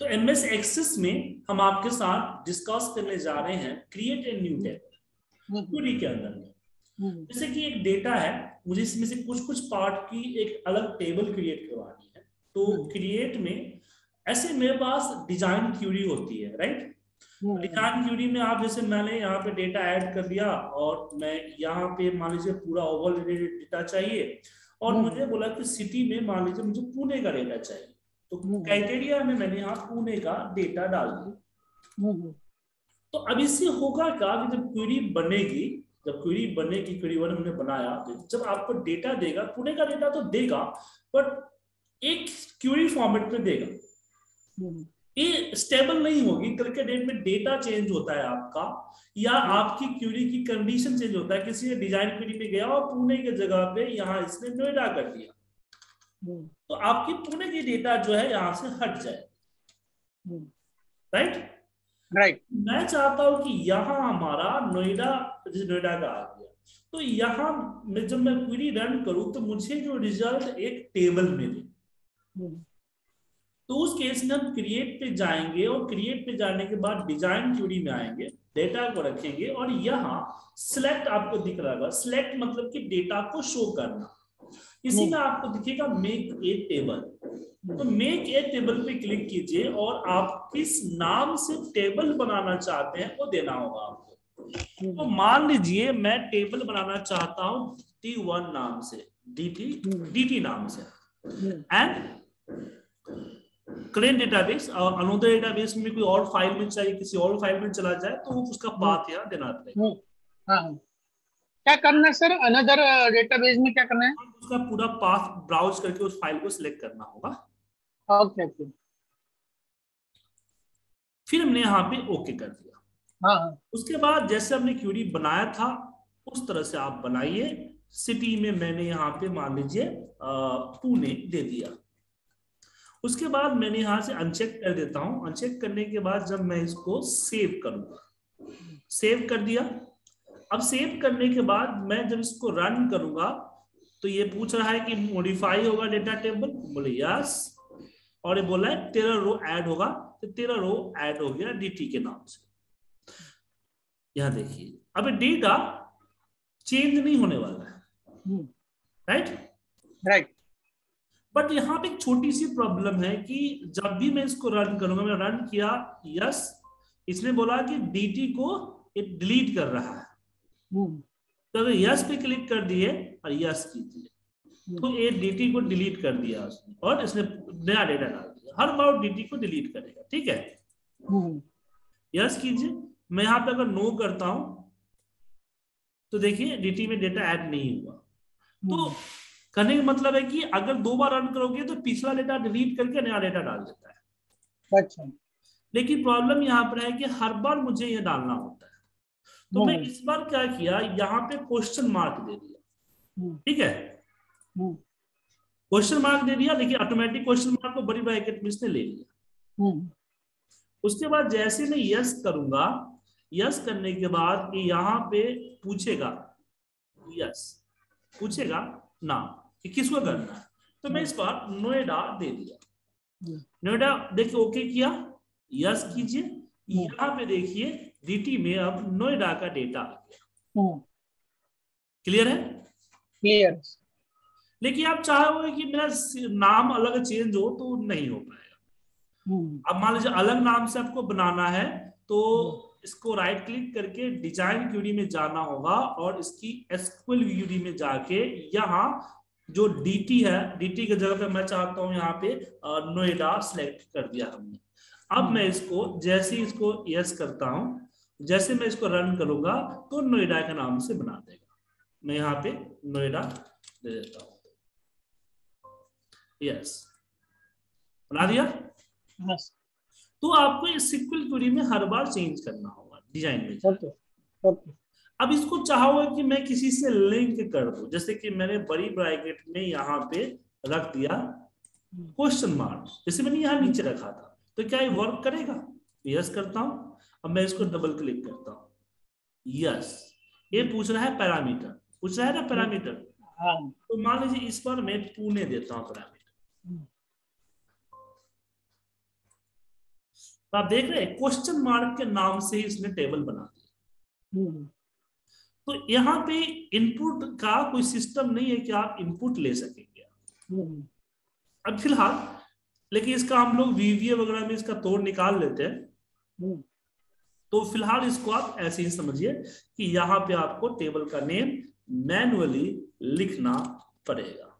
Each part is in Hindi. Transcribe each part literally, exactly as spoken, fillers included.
तो एमएस एक्सेस में हम आपके साथ डिस्कस करने जा रहे हैं create a new table query के अंदर में। जैसे कि एक डेटा है, मुझे इसमें से कुछ कुछ पार्ट की एक अलग टेबल क्रिएट करवानी है। तो क्रिएट में ऐसे मेरे पास डिजाइन क्यूरी होती है, राइट। डिजाइन क्यूरी में आप जैसे मैंने यहाँ पे डेटा ऐड कर दिया और मैं यहाँ पे मान लीजिए पूरा ओवरऑल डेटा चाहिए और मुझे बोला कि सिटी में मान लीजिए मुझे पुणे का डेटा चाहिए, तो क्राइटेरिया में मैंने यहाँ पुणे का डेटा डाल दिया। तो अब इससे होगा क्या कि जब क्वेरी बनेगी, जब क्वेरी बनेगी, क्वेरी वन हमने बनाया, तो जब आपको डेटा देगा, पुणे का डेटा तो देगा बट एक क्वेरी फॉर्मेट में देगा। ये स्टेबल नहीं होगी, कल के डेट में डेटा चेंज होता है आपका, या आपकी क्वेरी की कंडीशन चेंज होता है। किसी ने डिजाइन क्वेरी में गया और पुणे की जगह पे यहाँ इसने नोएडा कर दिया, तो आपकी पुणे की डेटा जो है यहाँ से हट जाए, राइट राइट। मैं चाहता हूं कि यहाँ हमारा नोएडा, नोएडा का आ गया, तो यहाँ मैं जब मैं क्वेरी रन करूं तो मुझे जो रिजल्ट एक टेबल में दे। तो उस केस में हम क्रिएट पे जाएंगे और क्रिएट पे जाने के बाद डिजाइन क्वेरी में आएंगे, डेटा को रखेंगे और यहाँ सिलेक्ट आपको दिख रहा होगा। सिलेक्ट मतलब कि डेटा को शो करना। इसी में आपको दिखेगा मेक ए टेबल, तो मेक ए टेबल पे क्लिक कीजिए और आप किस नाम से टेबल बनाना चाहते हैं वो देना होगा आपको। तो मान लीजिए मैं टेबल बनाना चाहता हूं टी वन नाम से, dt dt नाम से, एंड करेंट डेटाबेस और अनदर डेटाबेस में कोई और फाइल में चाहिए, किसी और फाइल में चला जाए तो उसका पाथ यहाँ देना पड़ेगा। हाँ, क्या करना है सर? अनदर डेटाबेस में क्या करना है? उसका पूरा पाथ ब्राउज करके उस फाइल को सिलेक्ट करना होगा। Okay okay. फिर हमने यहाँ पे ओके कर दिया। हाँ, उसके बाद जैसे हमने क्वेरी बनाया था उस तरह से आप बनाइए। सिटी में मैंने यहाँ पे मान लीजिए पुणे दे दिया। उसके बाद मैंने यहाँ से अनचेक कर देता हूँ। अनचेक करने के बाद जब मैं इसको सेव करूंगा, सेव कर दिया। अब सेव करने के बाद मैं जब इसको रन करूंगा तो ये पूछ रहा है कि मॉडिफाई होगा डेटा टेबल, बोले यस, और ये बोला है तेरह रो ऐड होगा, तो तेरह रो ऐड हो गया डीटी के नाम से। यहां देखिए अब डेटा चेंज नहीं होने वाला है, राइट राइट। बट यहाँ पे एक छोटी सी प्रॉब्लम है कि जब भी मैं इसको रन करूंगा, मैं रन किया यस, इसने बोला कि डीटी को ये डिलीट कर रहा है। तो अगर यस पे क्लिक कर दिए और यस कीजिए तो ये डीटी को डिलीट कर दिया उसने और इसने नया डेटा डाल दिया। हर बार डीटी को डिलीट करेगा, ठीक है। यस कीजिए। मैं यहाँ पे अगर नो करता हूं तो देखिए डीटी में डेटा ऐड नहीं हुआ। तो करने का मतलब है कि अगर दो बार रन करोगे तो पिछला डेटा डिलीट करके नया डेटा डाल देता है। अच्छा। लेकिन प्रॉब्लम यहाँ पर है कि हर बार मुझे ये डालना होता है। तो मैं इस बार क्या किया, यहाँ पे क्वेश्चन मार्क दे दिया, ठीक है। क्वेश्चन मार्क दे दिया, लेकिन ऑटोमेटिक क्वेश्चन मार्क को बड़ी ब्रैकेट में इसने ले लिया। उसके बाद जैसे मैं यस करूंगा, यस करने के बाद ये यहाँ पे पूछेगा, यस पूछेगा नाम कि किसको करना है, तो मैं इस बार नोएडा दे दिया। नोएडा देखिए ओके किया, यस कीजिए। यहाँ पे देखिए डीटी में अब नोएडा का डेटा आ गया। क्लियर है? क्लियर। लेकिन आप चाहोगे कि मेरा नाम अलग चेंज हो तो नहीं हो पाएगा। अब मान लीजिए अलग नाम से आपको बनाना है तो इसको राइट क्लिक करके डिजाइन क्वेरी में जाना होगा और इसकी एसक्यूएल क्वेरी में जाके यहाँ जो डीटी है, डीटी की जगह पे मैं चाहता हूँ यहाँ पे नोएडा सिलेक्ट कर दिया हमने। अब मैं इसको जैसे इसको यस करता हूं, जैसे मैं इसको रन करूंगा तो नोएडा के नाम से बना देगा। मैं यहाँ पे नोएडा दे देता हूं, यस बना दिया। yes. तो आपको इस सिक्वल क्वेरी में हर बार चेंज करना होगा डिजाइन में। okay. Okay. अब इसको चाहोगे कि मैं किसी से लिंक कर दूं, जैसे कि मैंने बड़ी ब्रैकेट में यहाँ पे रख दिया क्वेश्चन मार्क, जैसे मैंने यहाँ नीचे रखा था, तो क्या ये वर्क करेगा? यस करता हूं। अब मैं इसको डबल क्लिक करता हूं, यस। ये पूछ रहा है पैरामीटर, पूछ रहा है ना पैरामीटर। तो मान लीजिए इस पर मैं पुणे देता हूं पैरामीटर, तो आप देख रहे हैं क्वेश्चन मार्क के नाम से ही इसने टेबल बना दिया। तो यहाँ पे इनपुट का कोई सिस्टम नहीं है कि आप इनपुट ले सकेंगे अब फिलहाल, लेकिन इसका हम लोग वीवीए वगैरह में इसका तोड़ निकाल लेते हैं। तो फिलहाल इसको आप ऐसे ही समझिए कि यहाँ पे आपको टेबल का नेम मैन्युअली लिखना पड़ेगा।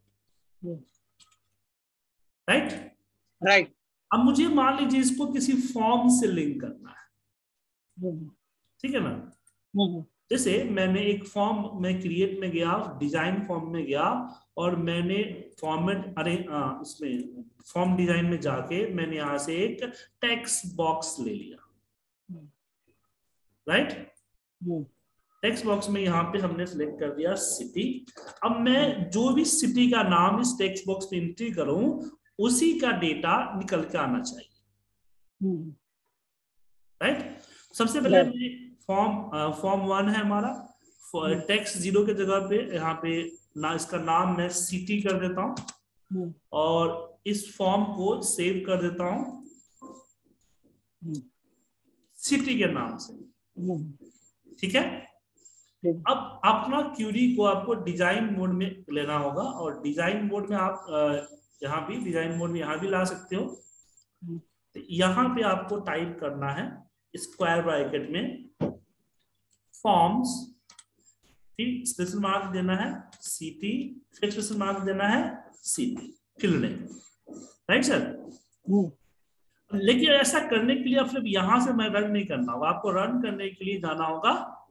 Right right. अब मुझे मान लीजिए इसको किसी फॉर्म से लिंक करना है, ठीक है ना। जैसे मैंने एक फॉर्म में क्रिएट में गया, डिजाइन फॉर्म में गया और मैंने फॉर्मेट अरे इसमें फॉर्म डिजाइन में जाके मैंने यहां से एक टेक्स्ट बॉक्स ले लिया। राइट, टेक्स्ट बॉक्स में यहाँ पे हमने सिलेक्ट कर दिया सिटी। अब मैं जो भी सिटी का नाम इस टेक्स्ट बॉक्स में एंट्री करूं उसी का डेटा निकल के आना चाहिए। Right right? सबसे पहले फॉर्म फॉर्म वन है हमारा, टेक्स्ट जीरो के जगह पे यहाँ पे ना इसका नाम मैं सिटी कर देता हूं और इस फॉर्म को सेव कर देता हूं सिटी के नाम से। ठीक है, अब अपना क्यूरी को आपको डिजाइन मोड में लेना होगा और डिजाइन मोड में आप यहाँ भी डिजाइन मोड में यहाँ भी ला सकते हो। तो यहाँ पे आपको टाइप करना है स्क्वायर ब्रैकेट में फॉर्म्स, फिर स्पेशल मार्क देना है सीटी, फिर स्पेशल मार्क देना है सीटी, फिल नेम। Right sir. लेकिन ऐसा करने के लिए फिर यहां से मैं रन नहीं करना होगा, आपको रन करने के लिए जाना होगा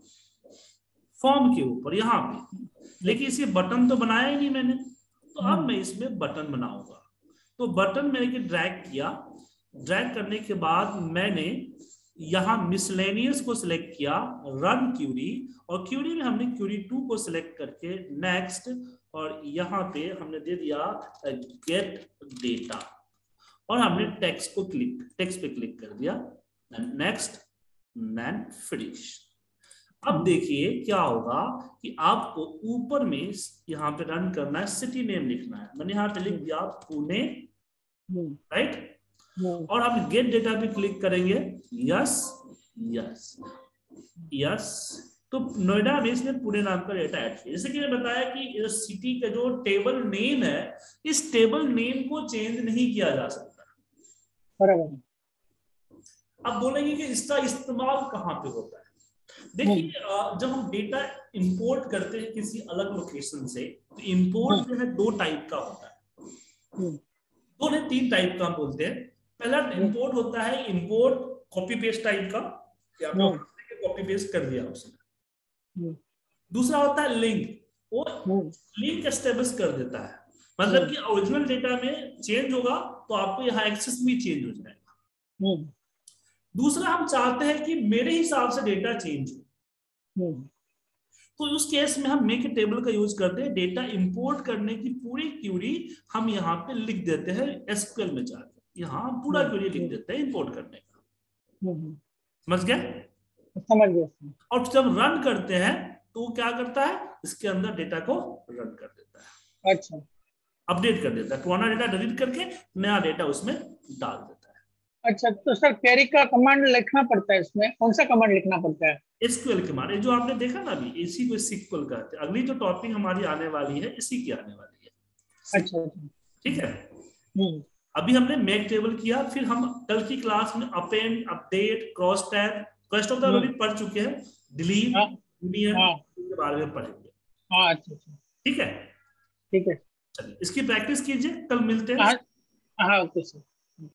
फॉर्म के ऊपर यहाँ पे। लेकिन इसे बटन तो बनाया ही नहीं मैंने, तो अब मैं इसमें बटन बनाऊंगा। तो बटन मैंने ड्रैग किया, ड्रैग करने के बाद मैंने यहाँ मिसलेनियस को सिलेक्ट किया, रन क्यूरी, और क्यूरी में हमने क्यूरी टू को सिलेक्ट करके नेक्स्ट, और यहाँ पे हमने दे दिया गेट डेटा और हमने टेक्स्ट को क्लिक टेक्स्ट पे क्लिक कर दिया, नेक्स्ट देन फिनिश। अब देखिए क्या होगा कि आपको ऊपर में यहाँ पे रन करना है, सिटी नेम लिखना है। मैंने यहाँ पे लिख दिया पुणे। राइट, और हम गेट डेटा पे क्लिक करेंगे, यस यस यस। तो नोएडा में इसने पुणे नाम का डेटा ऐड किया। जैसे कि मैं बताया कि सिटी का जो टेबल नेम है, इस टेबल नेम को चेंज नहीं किया जा सकता। बराबर। अब बोलेंगे कि इसका इस्तेमाल कहाँ पे होता है। देखिए जब हम डेटा इंपोर्ट करते हैं किसी अलग लोकेशन से, तो इंपोर्ट जो है दो टाइप का होता है, दो नहीं तीन टाइप का हम बोलते हैं। पहला इंपोर्ट होता है इंपोर्ट कॉपी पेस्ट टाइप का, कॉपी पेस्ट कर दिया उसने। दूसरा होता है लिंक, वो लिंक एस्टेब्लिश कर देता है, मतलब कि ओरिजिनल डेटा में चेंज होगा तो आपको यहाँ एक्सेस भी चेंज हो जाएगा। दूसरा हम चाहते हैं कि मेरे हिसाब से डेटा चेंज हो, तो उस केस में हम मेक टेबल का यूज करते हैं। डेटा इंपोर्ट करने की पूरी क्यूरी हम यहाँ पे लिख देते हैं एसक्यूएल में जाकर, यहाँ पूरा क्यूरी लिख देते हैं इंपोर्ट करने का। समझ गए? समझ गया। और जब रन करते हैं तो वो क्या करता है, इसके अंदर डेटा को रन कर देता है। अच्छा, अपडेट कर देता है, पुराना डेटा डिलीट करके नया डेटा उसमें डाल देता है। अच्छा, तो सर क्वेरी का कमांड लिखना पड़ता है इसमें, कौन सा कमांड लिखना पड़ता है? एसक्यूएल के मारे जो आपने देखा ना अभी, इसी को सिक्वल कहते हैं। अगली जो टॉपिक हमारी आने वाली है इसी की आने वाली है। अच्छा, ठीक है। अभी हमने मेक टेबल किया, फिर हम कल की क्लास में append, update, cross tab, cross tab तो पढ़ चुके हैं, डिलीट, यूनियन के बारे में पढ़ेंगे। हाँ, अच्छा, ठीक है, ठीक है। चलिए इसकी प्रैक्टिस कीजिए, कल मिलते हैं। हाँ, ओके सर।